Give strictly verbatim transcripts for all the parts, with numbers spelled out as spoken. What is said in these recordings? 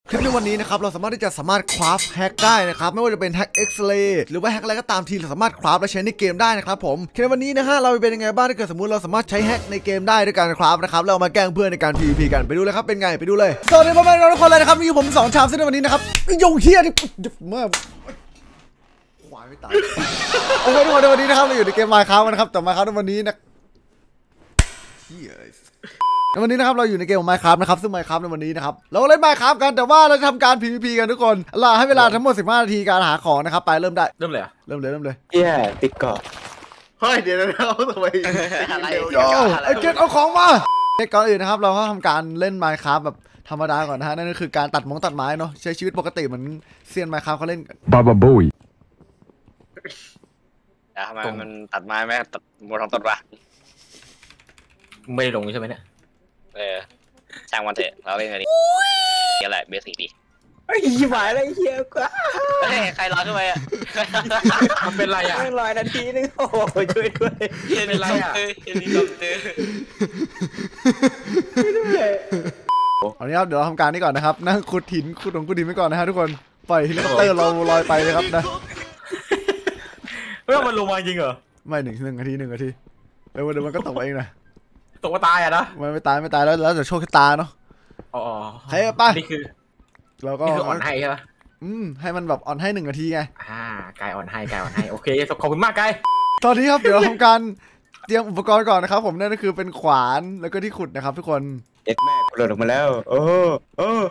คลิปในวันนี้นะครับเราสามารถที่จะสามารถคราฟแฮกได้นะครับไม่ว่าจะเป็นแฮกเอ็กซ์เรย์หรือว่าแฮกอะไรก็ตามทีเราสามารถคราฟและใช้ในเกมได้นะครับผมคลิปในวันนี้นะฮะเราเป็นยังไงบ้างถ้าเกิดสมมติเราสามารถใช้แฮกในเกมได้ด้วยการคราฟนะครับเรามาแกล้งเพื่อนในการ พี วี พี กันไปดูเลยครับเป็นไงไปดูเลยสวัสดีพ่อแม่ทุกคนเลยนะครับมีผมสองชามซึ่งในวันนี้นะครับยงเฮียที่เมื่อควายไม่ตายโอเคทุกคนในวันนี้นะครับเราอยู่ในเกม Minecraft กันนะครับแต่ Minecraft ในวันนี้นะเฮียในวันนี้นะครับเราอยู่ในเกมของ Minecraft นะครับซึ่ง Minecraft ในวันนี้นะครับเราเล่น Minecraft กันแต่ว่าเราจะทำการ พี วี พี กันทุกคนเราให้เวลาทั้งหมดสิบห้านาทีการหาของนะครับไปเริ่มได้เริ่มเลยอ่ะเริ่มเลยเริ่มเลยเฮียติดเกาะเฮ้ยเดี๋ยวนะเขาทำไมอะไรโย่ไอ้เกตเอาของมาก่อนอื่นนะครับเราก็ทำการเล่น Minecraft แบบธรรมดาก่อนนะฮะนั่นก็คือการตัดมงตัดไม้เนาะใช้ชีวิตปกติเหมือนเซียน Minecraft เขาเล่นบาบาบุยทำไมมันตัดไม้ไหมตัดบนท้องต้นวะไม่ได้ลงใช่ไหมเนี่ยเออช่างวันเถอะเราเล่นอะไรนี่แหละเบสิกดีไอ้ยี่หมายอะไรเฮียกว่าเฮ้ยใครรอขึ้นไปอ่ะมันเป็นไรอ่ะไม่ลอยนาทีนึงโอ้ยช่วยด้วยเป็นไรอ่ะเฮลิคอปเตอร์ตอนนี้ครับเดี๋ยวเราทำการนี้ก่อนนะครับนั่งขุดหินขุดหงขุดดินไปก่อนนะฮะทุกคนปล่อยเฮลิคอปเตอร์เราลอยไปเลยครับนะเฮ้ยมันลงมาจริงเหรอไม่หนึ่งหนึ่งนาทีหนึ่งนาทีเดี๋ยวเดี๋ยวมันก็ตกเองนะตกมาตายอ่ะนะมันไม่ตายไม่ตายแล้วแล้วแต่โชคชะตาเนาะอ๋อใช่ป่ะนี่คือเราก็นี่คืออ่อนให้ใช่ป่ะอืมให้มันแบบอ่อนให้หนึ่งนาทีไงอ่ากายอ่อนให้กายอ่อนให้โอเคขอบคุณมากกายตอนนี้ครับเดี๋ยวเราทำการเตรียมอุปกรณ์ก่อนนะครับผมนั่นก็คือเป็นขวานแล้วก็ที่ขุดนะครับทุกคนเอ็ดแม่กูหลุดออกมาแล้วโอ้โอ้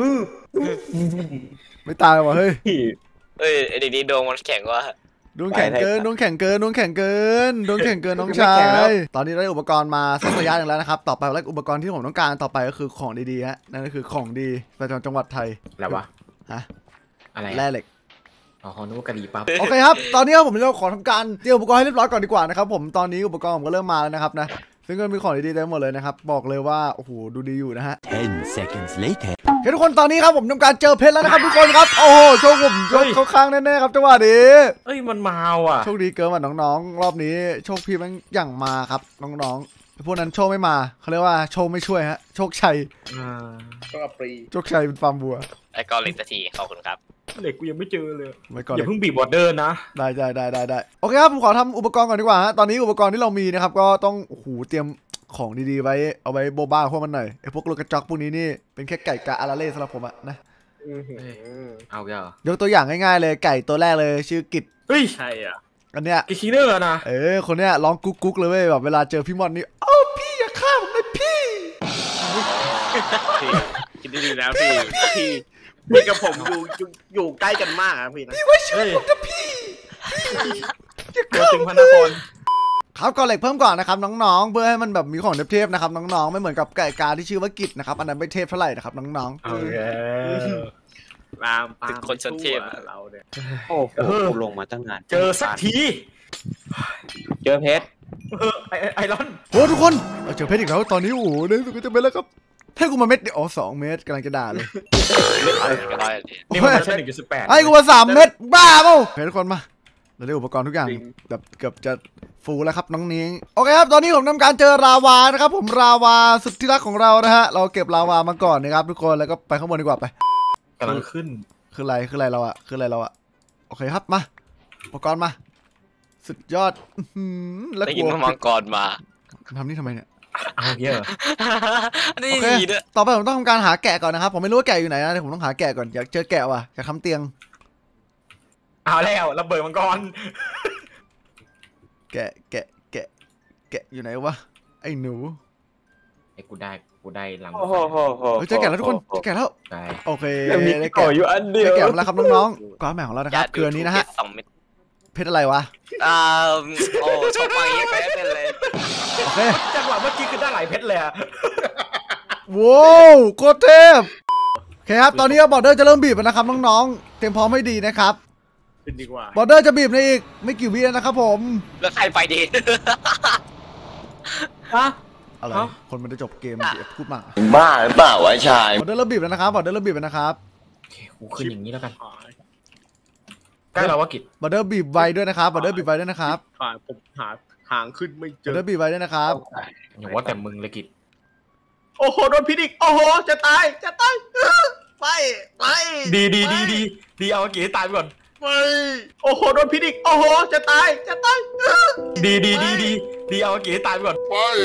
ไม่ตายว่ะเฮ้ยเอ้ยไอ้ดีๆดวงมันแข็งว่ะดวงแข็งเกินดวงแข็งเกินดวงแข็งเกินดวงแข็งเกินน้องชายตอนนี้ได้อุปกรณ์มาสักระยะหนึ่งแล้วนะครับต่อไปแล้วอุปกรณ์ที่ผมต้องการต่อไปก็คือของดีๆฮะนั่นก็คือของดีประจำจังหวัดไทยอะไรวะฮะอะไรแร่เหล็กอ๋อนึกว่ากะหรี่ปั๊บโอเคครับตอนนี้ผมจะขอทำการเตรียมอุปกรณ์ให้เรียบร้อยก่อนดีกว่านะครับผมตอนนี้อุปกรณ์ผมก็เริ่มมาแล้วนะครับนะซึ่งก็มีของดีๆเต็มหมดเลยนะครับบอกเลยว่าโอ้โหดูดีอยู่นะฮะ ten seconds later เฮ้ยทุกคนตอนนี้ครับผมทำการเจอเพชรแล้วนะครับทุกคนครับโอ้โหโชคผมโชคเข้าข้างแน่ๆครับจังหวะนี้เอ้ยมันมาว่ะโชคดีเกินว่ะน้องๆรอบนี้โชคพี่มันอย่างมาครับน้องๆพวกนั้นโชคไม่มาเขาเรียกว่าโชคไม่ช่วยฮะโชคชัยโชคปรีโชคชัยเป็นฟาร์มบัวไอ้กอลิตทีขอบคุณครับเหล็กกูยังไม่เจอเลยอย่าเพิ่งบีบบอร์เดอร์นะได้ได้ได้ได้ได้โอเคครับผมขอทำอุปกรณ์ก่อนดีกว่าฮะตอนนี้อุปกรณ์ที่เรามีนะครับก็ต้องโอ้โหเตรียมของดีๆไว้เอาไว้โบบ้าพวกมันหน่อยไอ้พวกลูกกระจอกพวกนี้นี่เป็นแค่ไก่กะอาราเล่สำหรับผมอะนะเอาเยอะยกตัวอย่างง่ายๆเลยไก่ตัวแรกเลยชื่อกิจเฮ้ยใช่อ่ะอันเนี้ยกิคิเนอร์นะเออคนเนี้ยร้องกุ๊กกุ๊กเลยเว้ยแบบเวลาเจอพี่มอนนี่เอ้าพี่อย่าฆ่าผมเลยพี่คิดดีๆนะพี่พี่พี่กับผมอยู่อยู่ใกล้กันมากอะพี่นะพี่ว่าช่วยผมนะพี่จะเกิดถึงพระนครครับก่อนเหล็กเพิ่มก่อนนะครับน้องๆเพื่อให้มันแบบมีของเทพๆนะครับน้องๆไม่เหมือนกับไก่กาที่ชื่อว่ากิจนะครับอันนั้นไม่เทพเท่าไหร่นะครับน้องๆโอเคตามถึงคนชนเทพเราเนี่ยโอ้โหลงมาตั้งนานเจอสักทีเจอเพชรไอไอรอนโอ้ทุกคนเจอเพชรอีกแล้วตอนนี้โอ้โหเนี่ยสุดก็จะเป็นแล้วครับให้กูมาเม็ดเดียวอ๋อสองเม็ดกำลังจะด่าเลยนี่มันใช่หนึ่งจุดสิบแปดให้กูมาสามเม็ดบ้าเปล่าเฮ้ยทุกคนมาเราได้อุปกรณ์ทุกอย่างแบบเกือบจะฟูแล้วครับน้องนิ้งโอเคครับตอนนี้ผมทำการเจอลาวานะครับผมลาวาสุดที่รักของเรานะฮะเราเก็บลาวามาก่อนนะครับทุกคนแล้วก็ไปข้างบนดีกว่าไปกำลังขึ้นคืออะไรคืออะไรเราอะคืออะไรเราอะโอเคครับมาอุปกรณ์มาสุดยอดแล้วกินมังกรมาทำนี่ทำไมเนี่ยเอาเยอะโอเคต่อไปผมต้องทำการหาแกะก่อนนะครับผมไม่รู้ว่าแกะอยู่ไหนนะเดี๋ยวผมต้องหาแกะก่อนอยากเจอแกะว่ะอยากทำเตียงเอาแล้วระเบิดมังกรแกะแกะแกะแกะอยู่ไหนวะไอ้หนูไอ้กูได้กูได้หลังโอ้โหเจอแกะแล้วทุกคนเจอแกะแล้วโอเคได้แกะอยู่อันเดียวแกะมาแล้วครับน้องๆก้อนแหม่ของเรานะครับเกลือนี้นะฮะเพชรอะไรวะอ่าโอ้ชอบไปเพชรเลยโอเคจังหวะเมื่อกี้คือได้หลายเพชรเลยอะว้าวโคตรเทพโอเคครับตอนนี้บอร์เดอร์จะเริ่มบีบแล้วนะครับน้องๆเตรียมพร้อมให้ดีนะครับดีกว่าบอร์เดอร์จะบีบในอีกไม่กี่วินะครับผมแล้วใครไปดีฮะอะไรคนมันจะจบเกมพูดมากบ้าหรือเปล่าวะชายบอร์เดอร์เริ่มบีบแล้วนะครับบอร์เดอร์เริ่มบีบแล้วนะครับโอเคกูขึ้นอย่างนี้แล้วกันใกล้เราว่ากิจบอร์เดอร์บีบไวด้วยนะครับบอร์เดอร์บีบไวด้วยนะครับผมหาหางขึ้นไม่เจอบอร์เดอร์บีบไวด้วยนะครับอย่าว่าแต่มึงเลยกิจโอ้โหโดนพิษอีกโอ้โหจะตายจะตายไปไปดีดีดีดีดีเอาอากิให้ตายไปก่อนไปโอ้โหโดนพิษอีกโอ้โหจะตายจะตายดีดีดีดีดีเอาอากิให้ตายไปก่อน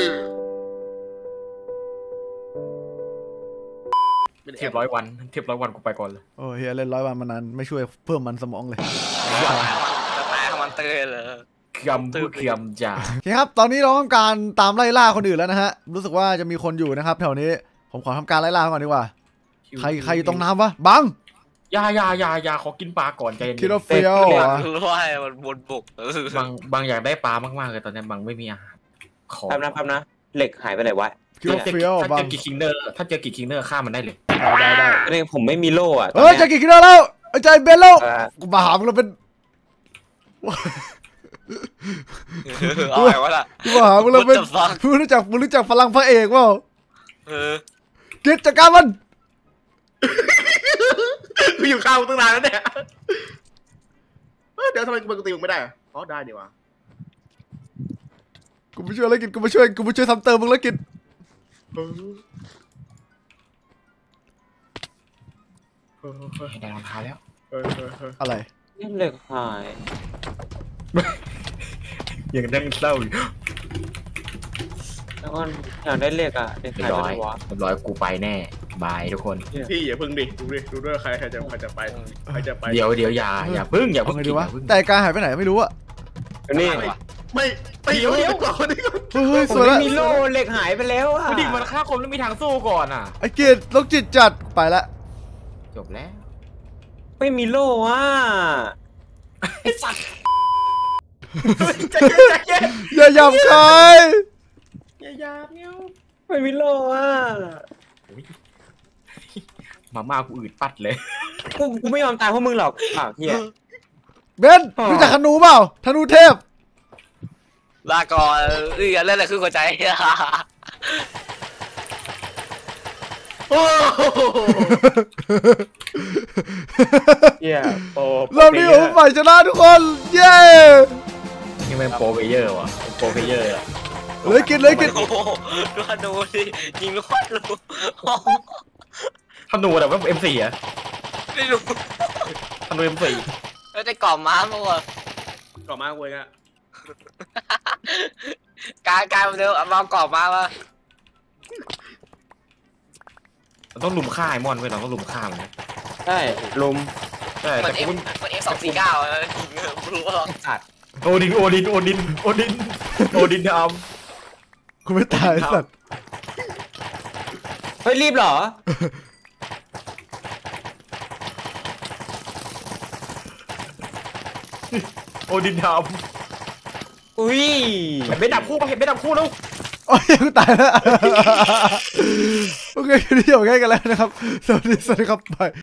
เทียบร้อยวันเทียบร้อยวันกูไปก่อนเลยโอ้เฮียเล่นร้อยวันมานานไม่ช่วยเพิ่มมันสมองเลยจะตายของมันเตยเลยเคียมพูดเคียมจ่าโอเคครับตอนนี้เราต้องการตามไล่ล่าคนอื่นแล้วนะฮะรู้สึกว่าจะมีคนอยู่นะครับแถวนี้ผมขอทำการไล่ล่าก่อนดีกว่าใครใครอยู่ตรงน้ำวะบังยายายายาขอกินปลาก่อนใจเย็นคิดว่าเฟี้ยวเหรอรู้ว่ามันบนบกบางบางอยากได้ปลามากๆเลยตอนนี้บางไม่มีอาหารขอแป๊บนะแป๊บนะเหล็กหายไปไหนวะคิดว่าเฟี้ยวถ้าบัเจงอกี่คิงเนอร์ถ้าเจอกี่คิงเนอร์ฆ่ามันได้เลยได้ได้อันนี้ผมไม่มีโล่อะเฮ้ยจะกี่กิโลแล้วไอ้ใจเบนแล้วเออกูมาหามึงแล้วเป็นเอาไงวะล่ะกูมาหามึงแล้วเป็น What the fuck มึงรู้จักมึงรู้จักพลังพระเอกเปล่าเออกิจการมันกูอยู่ข้าวตั้งนานแล้วเนี่ยเดี๋ยวทำไมมึงตีมึงไม่ได้อ๋อได้ดีวะกูมาช่วยแล้วกิจกูมาช่วยกูมาช่วยทำเติมมึงแล้วกิจได้รองเท้าแล้วอะไรเหล็กหายยังนั่งเศร้าอยู่แล้วก็อยากได้เหล็กอะเหล็กเรียหายบไปร้อยไหนวะเรียบร้อยกูไปแน่บายทุกคนพี่อย่าพึ่งดิดูดิดูด้วยใครใครจะใครจะไปใครจะไปเดี๋ยวเดี๋ยวอย่าอย่าพึ่งอย่าเอาพึ่งไงดีวะอย่าพึ่งแต่การหายไปไหนไม่รู้อะเดี๋ยวนี่ไม่ไม่เดี๋ยวเดี๋ยวก่อนดิก่อนเฮ้ยผสมวยไม่แล้วมีโล่เหล็กหายไปแล้วอะผู้ดิมันฆ่าคนแล้วมีทางสู้ก่อนอ่ะไอ้กิจโรคจิตจัดไปละจบแล้วไม่มีโล่อะใจเย็นใจเย็นอย่าหยาบคายอย่าหยาบเนี่ยไม่มีโล่อะมาม่ากูอืดปัดเลยกูกูไม่ยอมตายเพราะมึงหรอกอ้าวเฮียเบนรู้จักธนูเปล่าธนูเทพลาก่อนเอ้ยเล่นอะไรขึ้นหัวใจโอ้โหเฮียโปเรานี่ผมฝ่ายชนะทุกคน เย้นี่มันโปรเพลเยอร์ว่ะโปรเพลเยอร์อะเลยกินเลยกินโอ้โหดูดูดิยิงลูกลูกธนูแต่ว่าเอ็มสี่อะไม่รู้ธนูเอ็มสี่แล้วได้กล่อมม้ามั้งวะก่อนมาเว้ยอะการการเดี๋ยวมากล่อมม้ามาเราต้องลุมฆ่าไอ้มอนเว้ยเราต้องลุมฆ่ามันนะใช่ลุมใช่เหมือแต่นเอ็มกูเหมือนเอ็มสองสี่เก้ายิงรู้ว่าโอดินโอดินโอดินโอดินโอดินทกูไม่ตายสัตว์เฮ้ยรีบเหรอำโอดินทอุ้ยำเห็นไม่ดับคู่ปะเห็นไม่ดับคู่แล้วโอ้ยกูตายแล้วโอเคทีนี้จบแค่กันแล้วนะครับสวัสดีสวัสดีครับบาย